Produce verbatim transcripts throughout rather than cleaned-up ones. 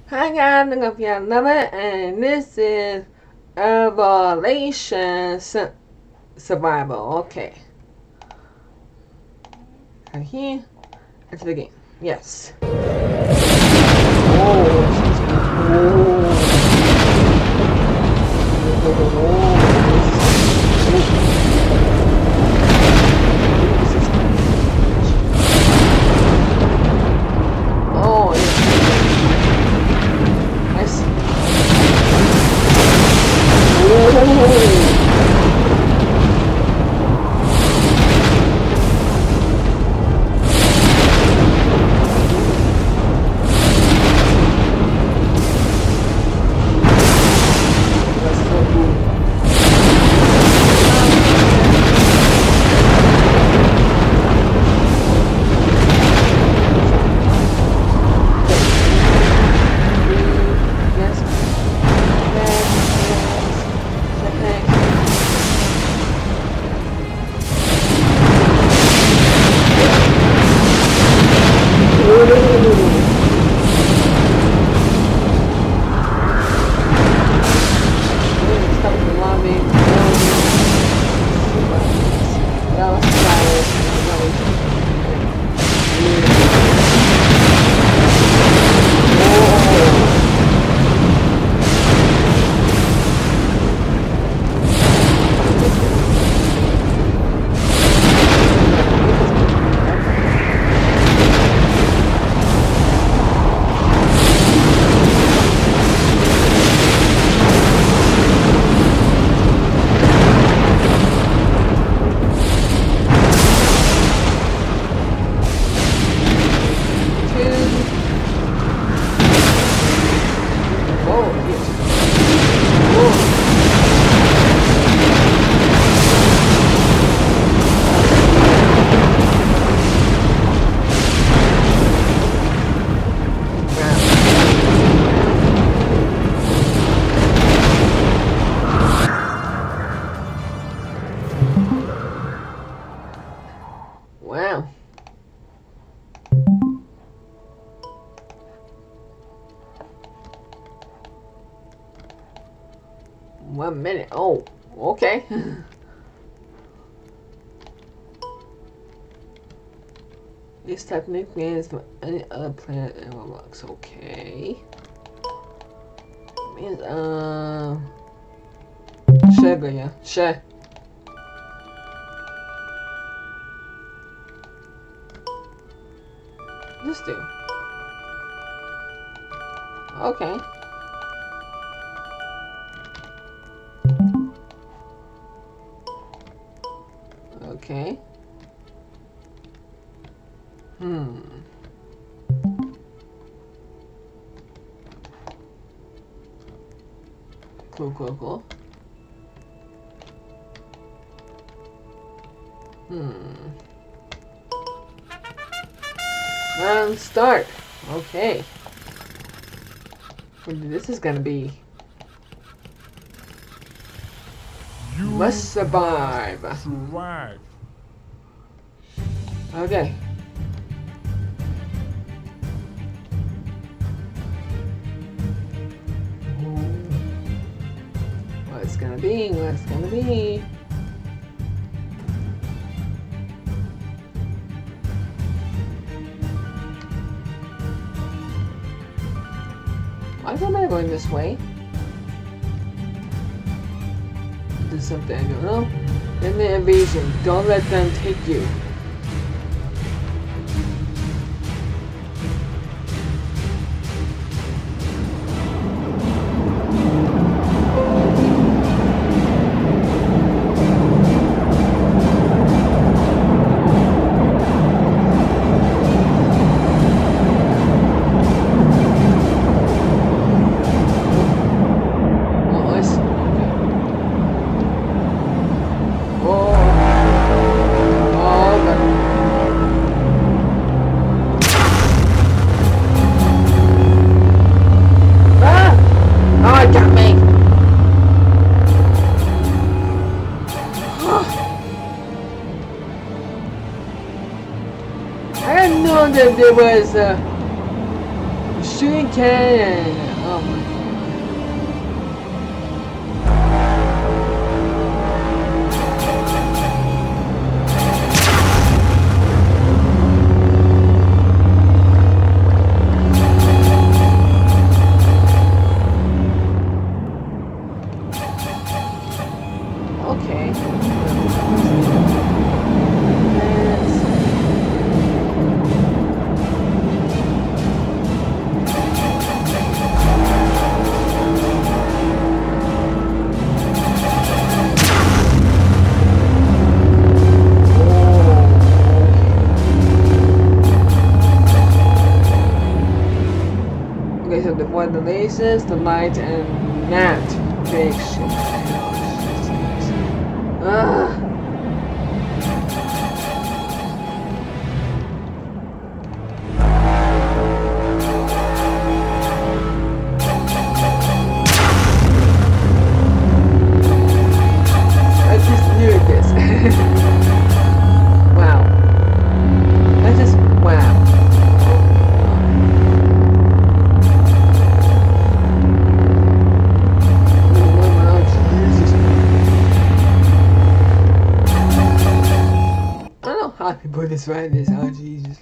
Hi guys, I'm gonna another, and this is Evolution Su- Survival. Okay, right here into the game. Yes. Oh, I see. That's so cool. Yes. Wow. One minute. Oh, okay. This technique means from any other planet in Roblox. Okay. Means uh, sugar, yeah, sure. This do. Okay. Okay. Hmm. Cool, cool, cool. Hmm. Round start. Okay. This is gonna be. You Must survive. survive. Okay. What's gonna be? What's gonna be? Why am I going this way? There's something I don't know. In the invasion, don't let them take you. Oh, I see. Oh, oh, God. Ah! Oh, it got me. I didn't know that there was uh, shooting cannon! Oh my god. Okay. Okay, so the one the lasers, the light, and that big shit. Ah. I just knew this. Wow. I just wow. How to put this right this, oh Jesus.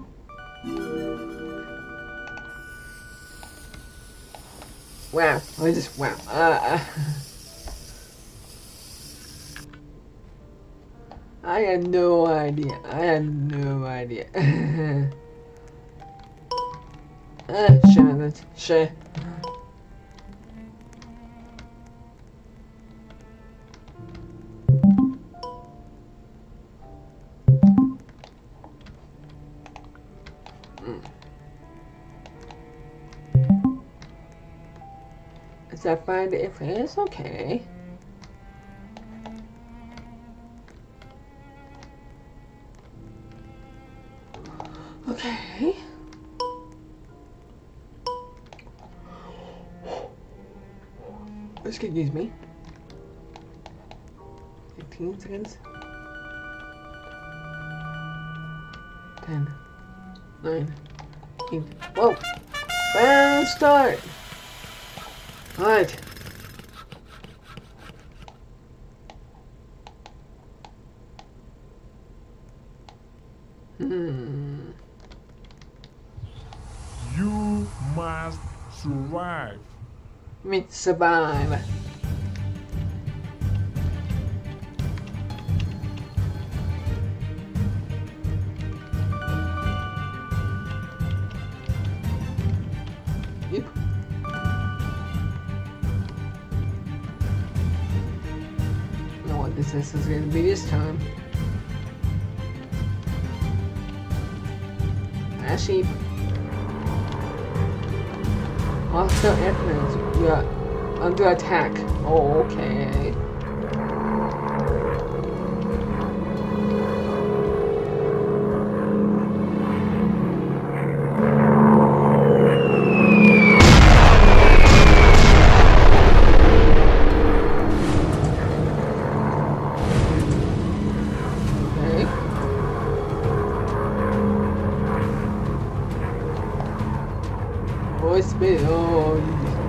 Wow, I just wow. Uh, uh, I had no idea. I had no idea. uh, Charlotte, sure. As I find it, if it's okay. Okay. Excuse me. fifteen seconds. ten. nine. eight. Whoa! And start! Alright. Hmm. You must survive. Me survive. Yep. Know what this is, is going to be this time. Ah, sheep. Hostile airplanes. We are under attack. Oh, okay. Voice bit. Oh.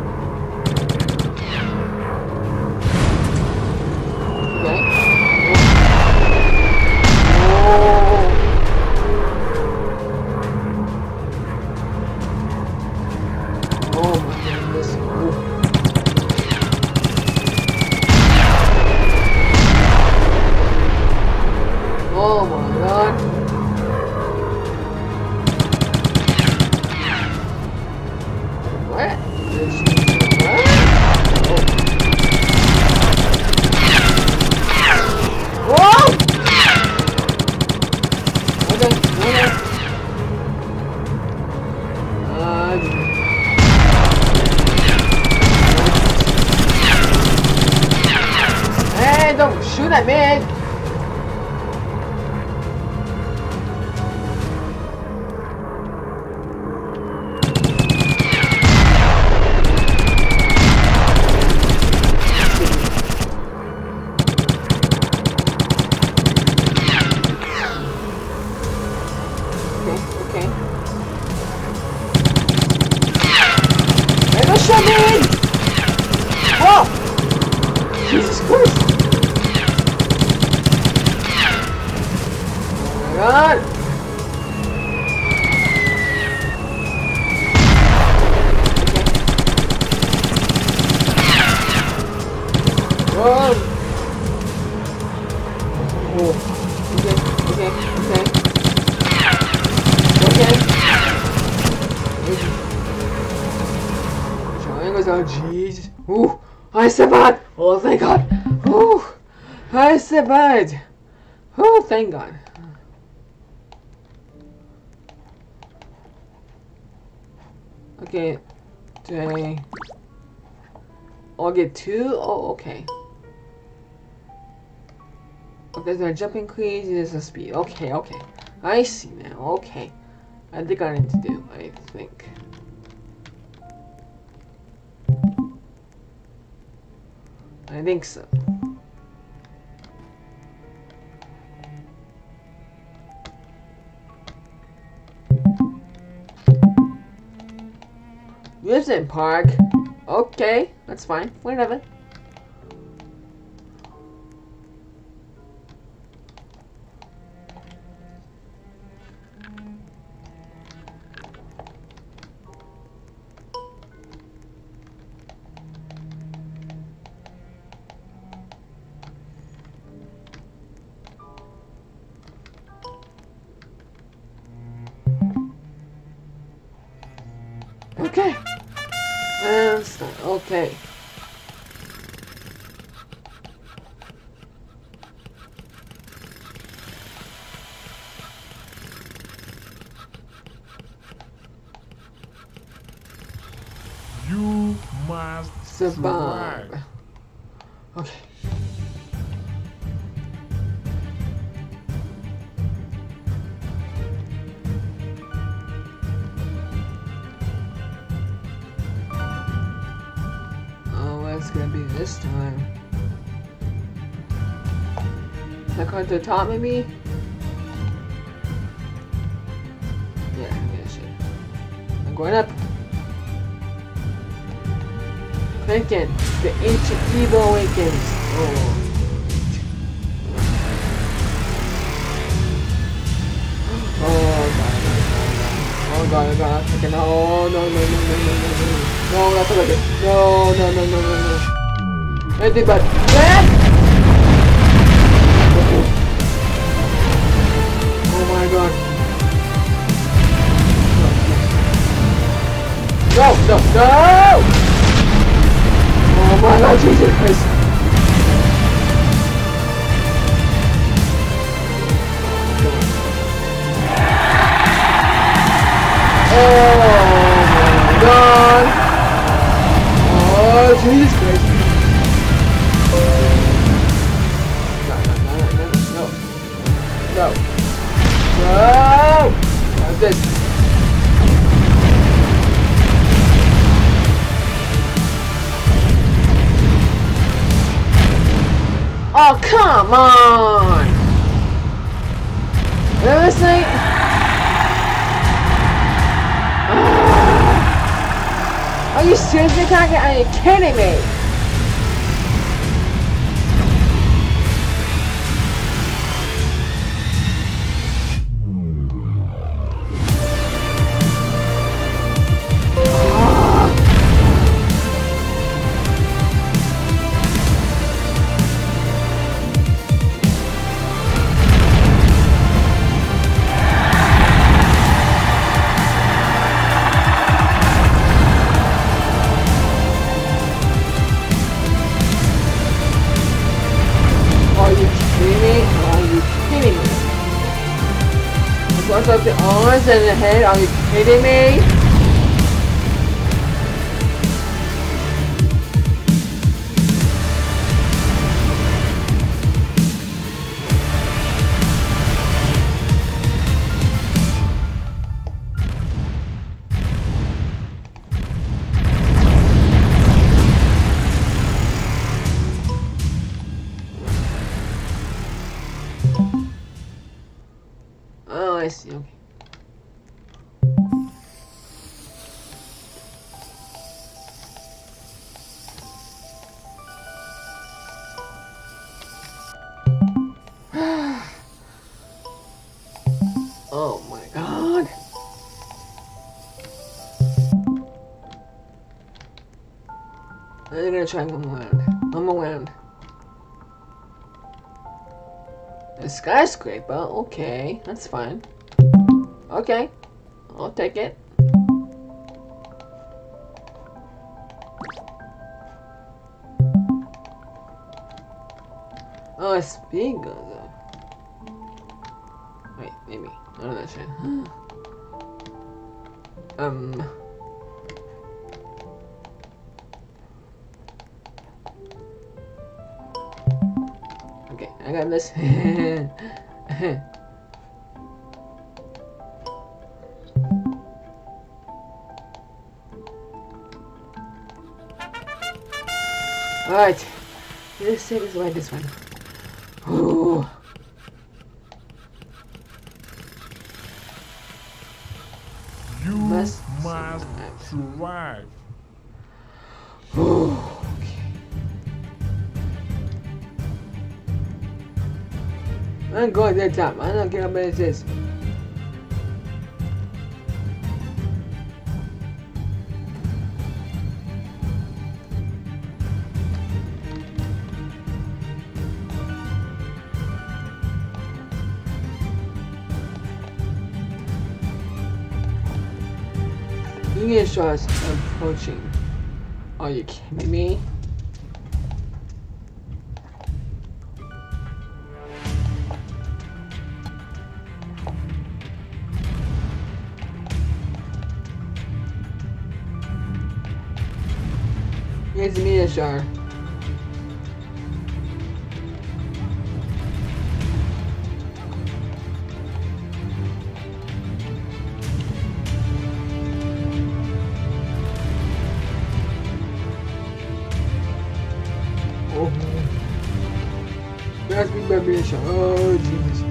Oh my god. What? What? Oh. Whoa! Okay, okay. Uh, hey, don't shoot at me! shut me in! Whoa! Jesus Christ! Oh my god! Whoa! Oh. Okay, okay, okay. Okay. Triangles, oh jeez. Ooh, I survived! Oh, thank God! Ooh, I survived! Oh, thank God. Okay, today. I'll get two? Oh, okay. Okay, so jumping increase is a speed. Okay, okay. I see now. Okay. I think I need to do, I think. I think so. Amusement park. Okay, that's fine. Whatever. Okay. And start. Okay. You must Survive. survive. Okay. Oh, what's gonna be this time? Is that going to the top, maybe? Yeah, yeah, shit. I'm going up. Kraken, the ancient evil awakens. Oh. Oh god, oh god, oh god, freaking oh no no no no no no no. No, that's not good. No, no, no, no, no, no. Anything but that! Oh my god. No, no, no! Oh my god, Jesus Christ! Oh my god! Oh Jesus Christ! No, no, no, no, no, no, no! How's this? Oh, come on! Seriously? Are you seriously talking? Are you kidding me? What's up the arms and the head? Are you kidding me? Oh, I see. Okay. gonna try one more round. One more round. A skyscraper? Okay, that's fine. Okay, I'll take it. Oh, a speed goes up. Wait, maybe. I don't know shit. um. Okay, I got this. Alright. Let's say this way, this one. Ooh. You Must must survive. Ooh, okay. I'm going that time. I don't care how many it is. Union shots approaching. Are you kidding me? Here's the meteor shower. That's big baby show. Oh Jesus.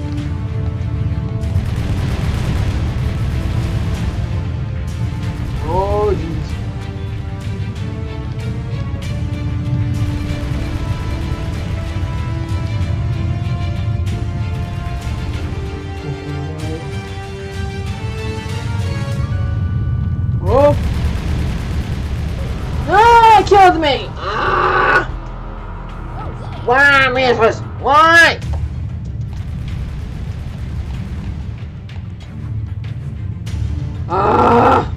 Oh Jesus. Oh. No, it killed me. Ah. Why, mistress? Why? Ah!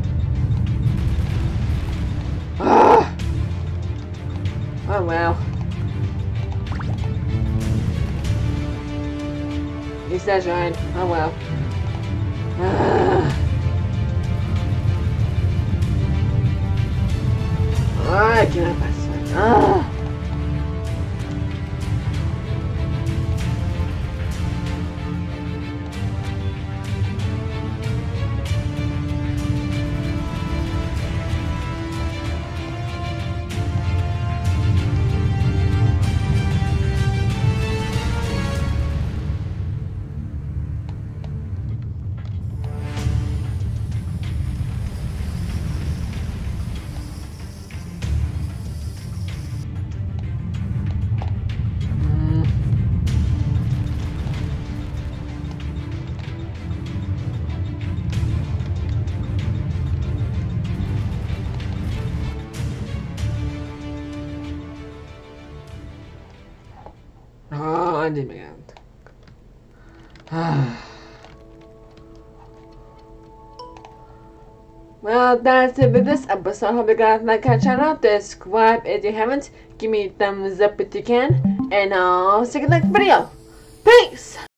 Ah! Oh well. He's that giant. Oh well. Ah! I cannot pass this. Ah! Oh, I didn't make it. Well, that's it with this episode. Hope you guys like our channel. Subscribe if you haven't. Give me a thumbs up if you can. And I'll see you in the next video. Peace!